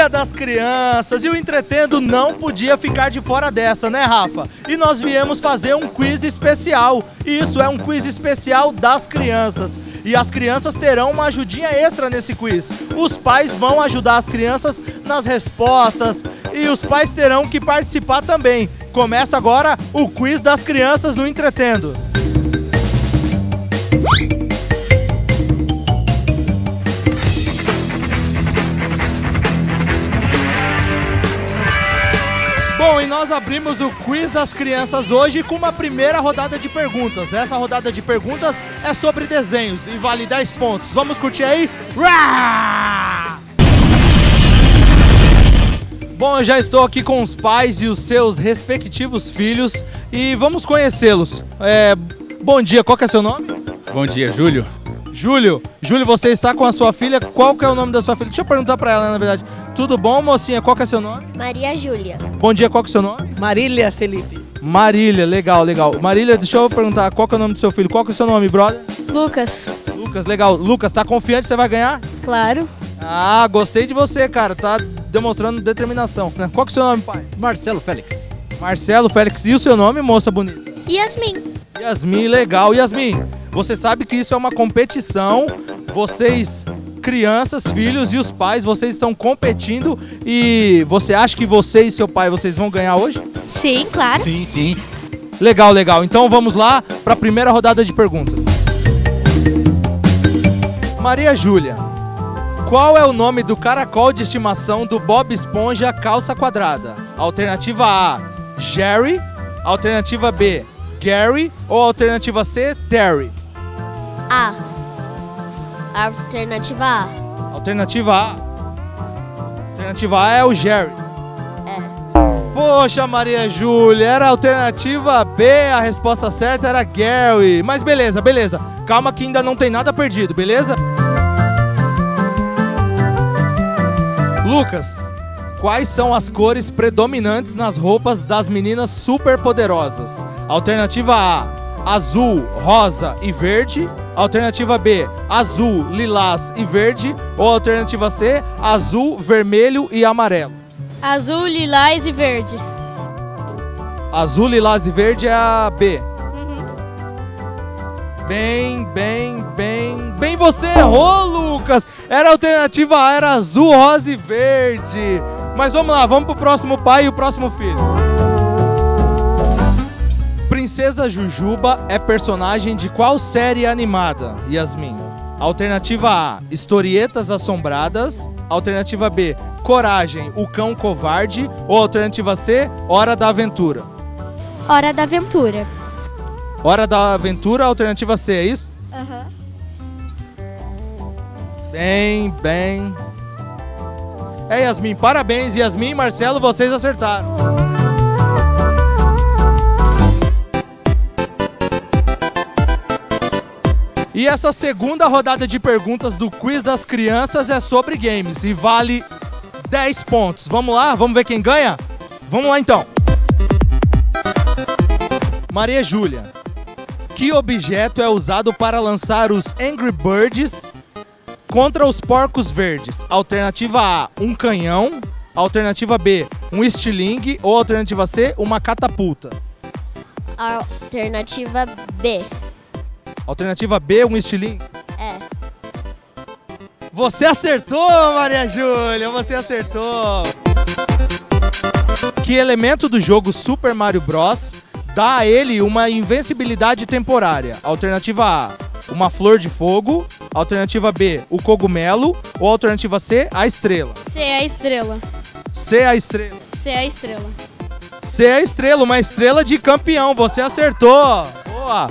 Dia das Crianças e o Entretendo não podia ficar de fora dessa, né, Rafa? E nós viemos fazer um quiz especial. Isso é um quiz especial das crianças. E as crianças terão uma ajudinha extra nesse quiz. Os pais vão ajudar as crianças nas respostas e os pais terão que participar também. Começa agora o quiz das crianças no Entretendo. Bom, e nós abrimos o quiz das crianças hoje com uma primeira rodada de perguntas. Essa rodada de perguntas é sobre desenhos e vale 10 pontos. Vamos curtir aí? Uá! Bom, eu já estou aqui com os pais e os seus respectivos filhos e vamos conhecê-los. Bom dia, qual que é seu nome? Bom dia, Júlio. Júlio, você está com a sua filha, qual que é o nome da sua filha? Deixa eu perguntar pra ela, na verdade. Tudo bom, mocinha? Qual que é seu nome? Maria Júlia. Bom dia, qual que é seu nome? Marília Felipe. Marília, legal. Marília, deixa eu perguntar, qual que é o nome do seu filho? Qual que é o seu nome, brother? Lucas. Lucas, legal. Lucas, tá confiante que você vai ganhar? Claro. Ah, gostei de você, cara. Tá demonstrando determinação. Qual que é o seu nome, pai? Marcelo Félix. Marcelo Félix. E o seu nome, moça bonita? Yasmin. Yasmin, legal. Yasmin, você sabe que isso é uma competição. Vocês, crianças, filhos e os pais, vocês estão competindo e você acha que você e seu pai, vocês vão ganhar hoje? Sim, claro. Sim. Legal. Então vamos lá para a primeira rodada de perguntas. Maria Júlia, qual é o nome do caracol de estimação do Bob Esponja Calça Quadrada? Alternativa A, Jerry. Alternativa B, Gary. Ou alternativa C, Terry? A. Alternativa A. Alternativa A. Alternativa A é o Jerry. Poxa, Maria Júlia, era a alternativa B, a resposta certa era Gary. Mas beleza. Calma que ainda não tem nada perdido, beleza? Lucas, quais são as cores predominantes nas roupas das meninas superpoderosas? Alternativa A, azul, rosa e verde. Alternativa B, azul, lilás e verde. Ou alternativa C, azul, vermelho e amarelo. Azul, lilás e verde. Azul, lilás e verde é a B. Bem, você errou, Lucas. Era a alternativa A, era azul, rosa e verde. Mas vamos lá, vamos pro próximo pai e o próximo filho. Princesa Jujuba é personagem de qual série animada, Yasmin? Alternativa A, Historietas Assombradas. Alternativa B, Coragem, o Cão Covarde. Ou alternativa C, Hora da Aventura? Hora da Aventura. Hora da Aventura, alternativa C, é isso? Aham. Bem. Yasmin, parabéns. Yasmin e Marcelo, vocês acertaram. E essa segunda rodada de perguntas do Quiz das Crianças é sobre games e vale 10 pontos. Vamos lá? Vamos ver quem ganha? Vamos lá então. Maria Júlia, que objeto é usado para lançar os Angry Birds contra os porcos verdes? Alternativa A, um canhão. Alternativa B, um estilingue. Ou alternativa C, uma catapulta? Alternativa B. Alternativa B, um estilingue? É. Você acertou, Maria Júlia, você acertou. Que elemento do jogo Super Mario Bros. Dá a ele uma invencibilidade temporária? Alternativa A, uma flor de fogo. Alternativa B, o cogumelo. Ou alternativa C, a estrela? C é a estrela. C é a estrela. C é a estrela. C é a estrela, uma estrela de campeão. Você acertou. Boa.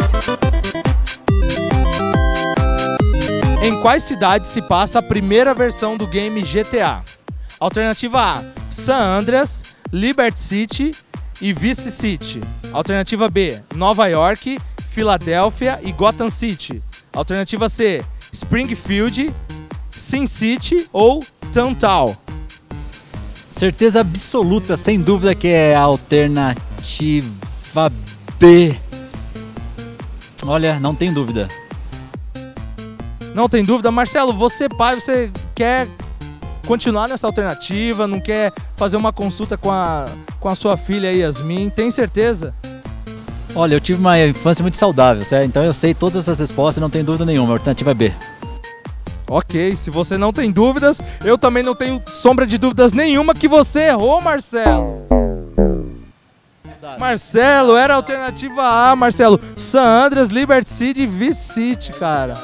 Em quais cidades se passa a primeira versão do game GTA? Alternativa A, San Andreas, Liberty City e Vice City. Alternativa B, Nova York, Filadélfia e Gotham City. Alternativa C, Springfield, Sin City ou Downtown. Certeza absoluta, sem dúvida que é a alternativa B. Olha, não tem dúvida. Não tem dúvida? Marcelo, você pai, você quer continuar nessa alternativa, não quer fazer uma consulta com a sua filha Yasmin, tem certeza? Olha, eu tive uma infância muito saudável, certo? Então eu sei todas essas respostas e não tenho dúvida nenhuma. A alternativa é B. Ok, se você não tem dúvidas, eu também não tenho sombra de dúvidas nenhuma que você errou, Marcelo. Marcelo, era a alternativa A, Marcelo. San Andreas, Liberty City e Vice City, cara.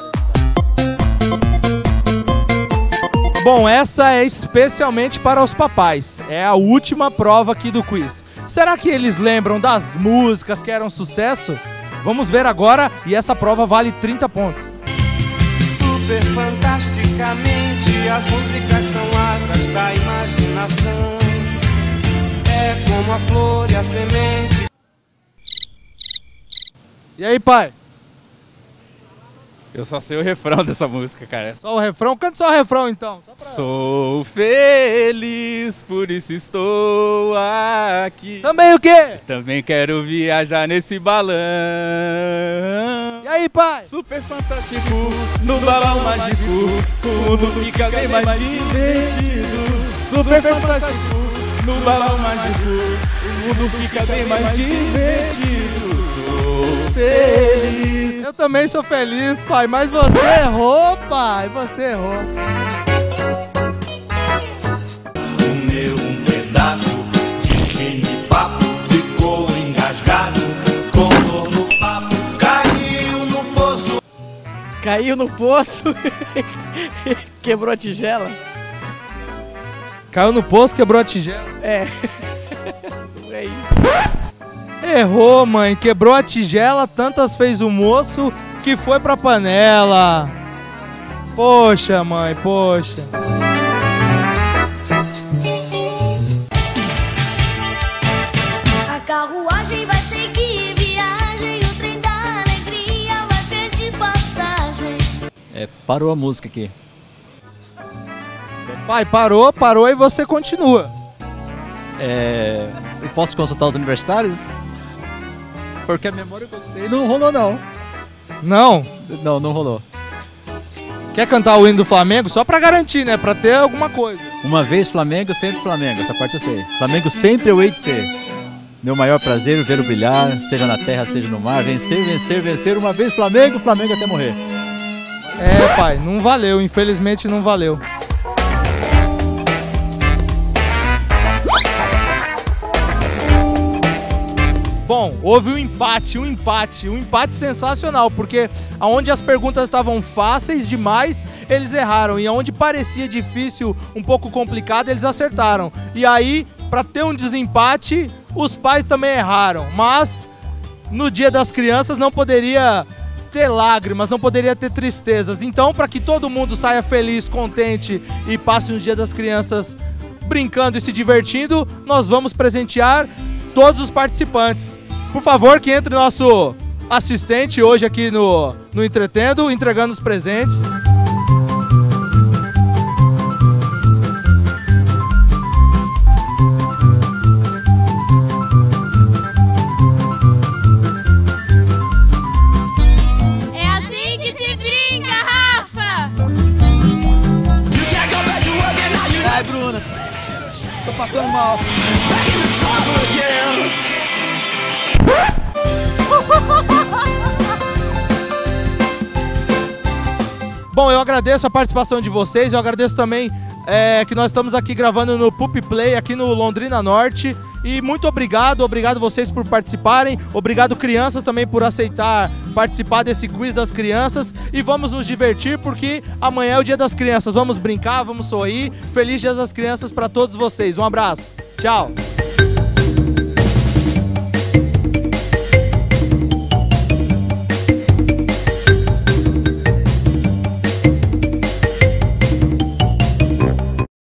Bom, essa é especialmente para os papais. É a última prova aqui do quiz. Será que eles lembram das músicas que eram sucesso? Vamos ver agora e essa prova vale 30 pontos. Super fantasticamente, as músicas são asas da imaginação. É como a flor e a semente. E aí, pai? Eu só sei o refrão dessa música, cara. Só o refrão? Canta só o refrão, então. Só pra... Sou feliz, por isso estou aqui. Também o quê? Também quero viajar nesse balão. E aí, pai? Super fantástico, no balão mágico, o mundo fica bem mais divertido. Super fantástico, no balão mágico, o mundo fica bem mais divertido. Sou feliz. Eu também sou feliz, pai, mas você errou, pai, você errou. Comeu um pedaço de genipapo, ficou engasgado, com dor no papo, caiu no poço. Caiu no poço, quebrou a tigela. Caiu no poço, quebrou a tigela. É, é isso. Errou, mãe, quebrou a tigela, tantas fez o moço que foi pra panela. Poxa, mãe, poxa. A carruagem vai seguir viagem, o trem da alegria vai perder passagem. Parou a música aqui. Pai, parou e você continua. Eu posso consultar os universitários? Porque a memória que eu consultei não rolou, não. Não? Não rolou. Quer cantar o hino do Flamengo? Só pra garantir, né? Pra ter alguma coisa. Uma vez Flamengo, sempre Flamengo. Essa parte eu sei. Flamengo sempre eu hei de ser. Meu maior prazer vê-lo brilhar, seja na terra, seja no mar. Vencer, vencer, vencer. Uma vez Flamengo, Flamengo até morrer. É, pai, não valeu. Infelizmente não valeu. Bom, houve um empate sensacional, porque aonde as perguntas estavam fáceis demais, eles erraram, e aonde parecia difícil, um pouco complicado, eles acertaram. E aí, para ter um desempate, os pais também erraram, mas no Dia das Crianças não poderia ter lágrimas, não poderia ter tristezas. Então, para que todo mundo saia feliz, contente e passe um Dia das Crianças brincando e se divertindo, nós vamos presentear todos os participantes. Por favor, que entre nosso assistente hoje aqui no Entretendo, entregando os presentes. É assim que se brinca, Rafa! Ai, Bruna, tô passando mal. Bom, eu agradeço a participação de vocês, eu agradeço também que nós estamos aqui gravando no Pup Play, aqui no Londrina Norte. E muito obrigado vocês por participarem, obrigado crianças também por aceitar participar desse quiz das crianças. E vamos nos divertir porque amanhã é o Dia das Crianças, vamos brincar, vamos sorrir. Feliz Dia das Crianças para todos vocês, um abraço, tchau!